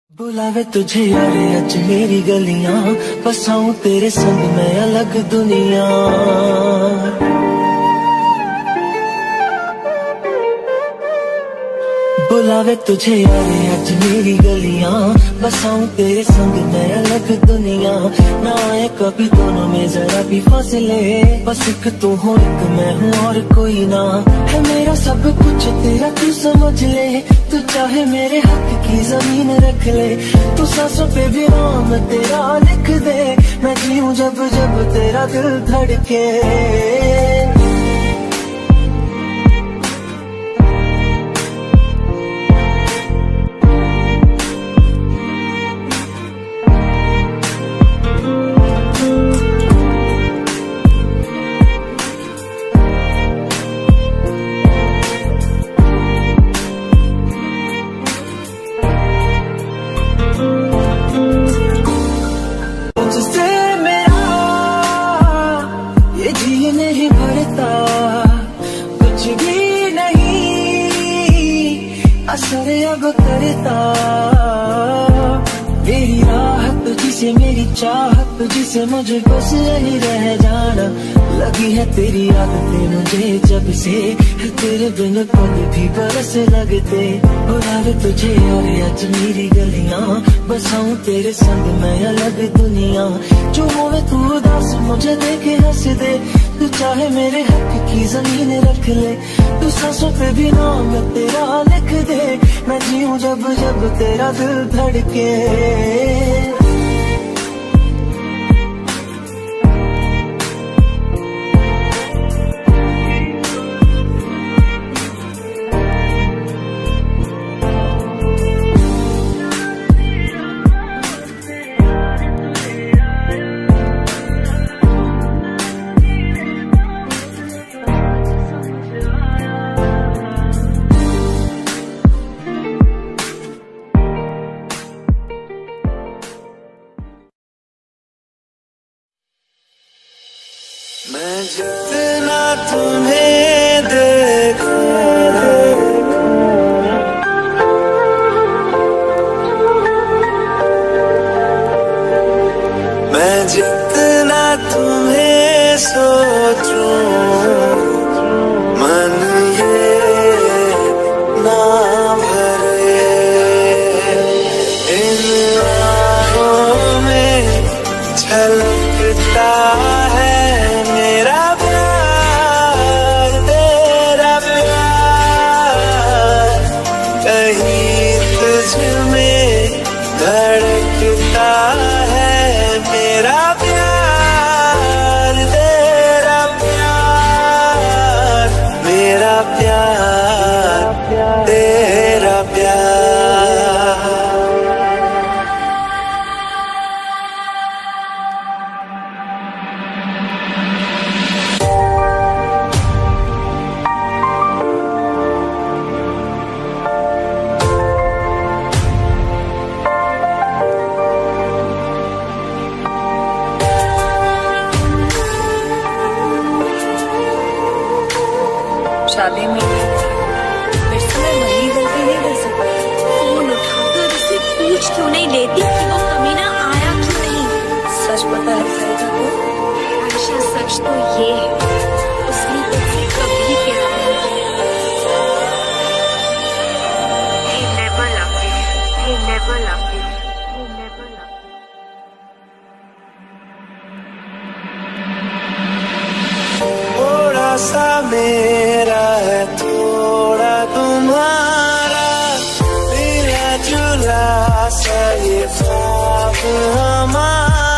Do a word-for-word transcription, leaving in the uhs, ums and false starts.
बुलावे तुझे यारे अज मेरी गलियां, बसाऊं तेरे संग मैं अलग दुनिया। बुलावे तुझे यारे अज मेरी गलियां, बसाऊं तेरे संग मैं अलग दुनिया। ना आए कभी दोनों में जरा भी फासले, बस एक तू हो एक मैं हूँ और कोई ना। है मेरा सब कुछ तेरा तू समझ ले, तू चाहे मेरे हक की जमीन रख ले। तू सांसों पे भी नाम तेरा लिख दे, मैं जीऊं जब जब तेरा दिल धड़के। मेरी राहत तुझसे मेरी चाहत तुझसे मुझे बस यही रह जाना। लगी है तेरी आदतें मुझे जब से, तेरे बिन पल भी बरस लगते। बुलावे तुझे और आज मेरी गलियां, बसाऊं तेरे संग मैं अलग दुनिया। जो होवे तू उदास मुझे देखे हंस दे, तू चाहे मेरे हक की जमीन रख ले। तू सांसों पे भी नाम तेरा लिख दे, मैं जीऊं जब जब तेरा दिल धड़के। मैं जितना तुम्हें देखूं, मैं जितना तुम्हें सोचूं, मन ये ना भरे। इन आँखों में छलकता है मेरा प्यार, तेरा प्यार। कहीं तुझ में धड़कता है मेरा प्यार, तेरा प्यार। मेरा प्यार, तेरा प्यार। शादी में फिर से मैं वही गलती नहीं कर सकती। फोन उठाकर उसे पूछ क्यों नहीं लेती कि वो कमीना आया क्यों नहीं। सच पता है फरीदा को, आयशा सच तो ये है, उसने तुझसे कभी प्यार नहीं किया। He never loved you. He never loved you. He never loved you. थोड़ा सा मेरा है थोड़ा तुम्हारा, मिला जुला सा ये ख्वाब हमारा।